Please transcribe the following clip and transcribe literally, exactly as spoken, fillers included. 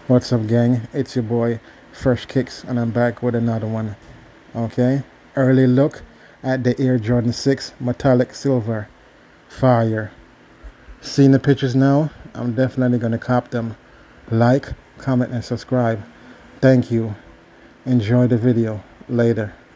What's up, gang? It's your boy Fresh Kicks, and I'm back with another one. Okay, early look at the Air Jordan six metallic silver. Fire. Seeing the pictures now, I'm definitely gonna cop them. Like, comment, and subscribe. Thank you. Enjoy the video. Later.